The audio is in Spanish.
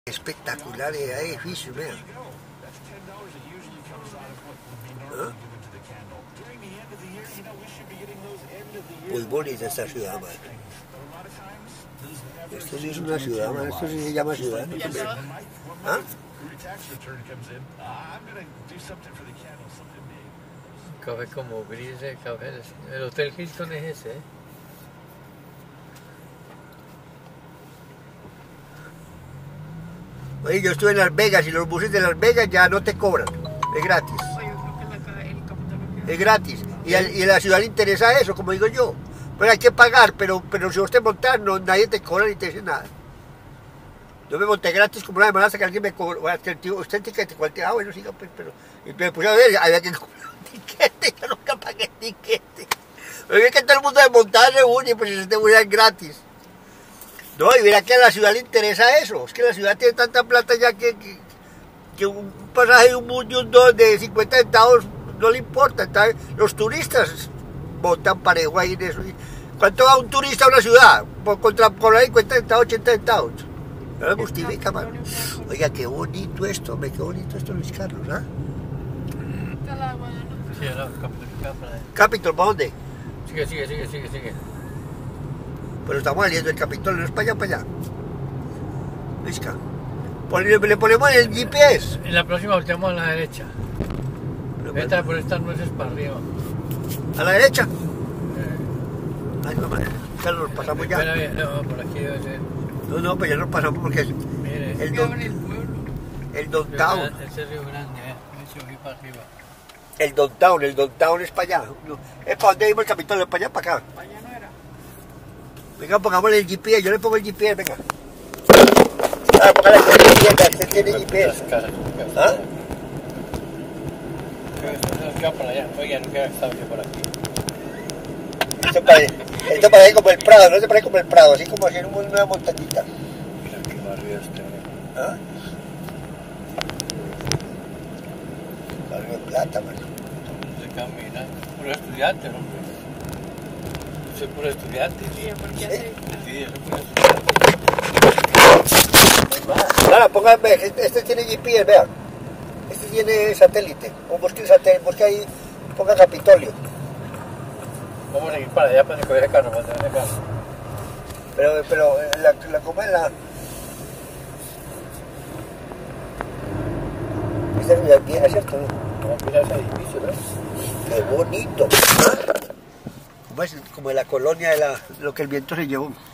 Espectacular el edificio, vean. ¿Ah? Muy bonita esta ciudad, man. Esto sí es una ciudad, man. Esto sí se llama ciudad. ¿Ah? Café como gris, café. El Hotel Hilton es ese, ¿eh? Oye, yo estuve en Las Vegas y los buses de Las Vegas ya no te cobran, es gratis. Es gratis. Y a la ciudad le interesa eso, como digo yo. Pero hay que pagar, pero si vos te montas, no, nadie te cobra ni te dice nada. Yo me monté gratis como una semana hasta que alguien me cobró. Usted etiquete, ah, bueno, siga, pues, pero. Y me puse a ver, había que cobrar un tiquete, yo nunca pagué tiquete. Pero es que todo el mundo de montar se une, pues si se te une es gratis. No, y mira que a la ciudad le interesa eso. Es que la ciudad tiene tanta plata ya que un pasaje de un bus de un dos de 50 centavos no le importa. Entonces, los turistas botan parejo ahí en eso. ¿Cuánto va un turista a una ciudad? Por ahí 50 centavos, 80 centavos. No le justifica, man. Oiga, qué bonito esto, qué bonito esto, Luis Carlos, ¿ah? Sí, era Capitol, ¿para dónde? Sigue. Pero estamos saliendo del Capitolio, no es para allá. Lisca. Le ponemos el GPS. En la próxima volteamos a la derecha. Esta por estas nueces para arriba. ¿A la derecha? Ay, no, madre. Ya nos pasamos ya. No, por aquí debe ser. No, pues ya nos pasamos porque es Mire, el downtown. Ese río grande, ese río para arriba. El downtown es para allá. No, es para donde vimos el Capitolio, para allá, para acá. Para allá no era. Venga, pongámosle el GPS, yo le pongo el GPS, venga. Ah, póngale con el GPS, usted tiene GPS. ¿Ah? Esto para allá, oiga, no quiero estar por aquí. Esto parece como el Prado, no se parece como el Prado, así como hacer una montañita. Mira qué barrio este. ¿Ah? Barrio de plata, man. Se camina, puro estudiante, hombre. Soy puro estudiante. Sí, porque ¿Sí? hace... Sí, soy puro estudiante. Claro, póngame, este tiene GPS, vean. Este tiene satélite. O busque el satélite, busque ahí, ponga Capitolio. Vamos a ir para allá para coger el carro, para tener el carro. Pero la como es la... Esta es la vieja, ¿cierto? Vamos a mirar ese edificio, ¿no? Qué bonito. Como es como de la colonia de lo que el viento se llevó.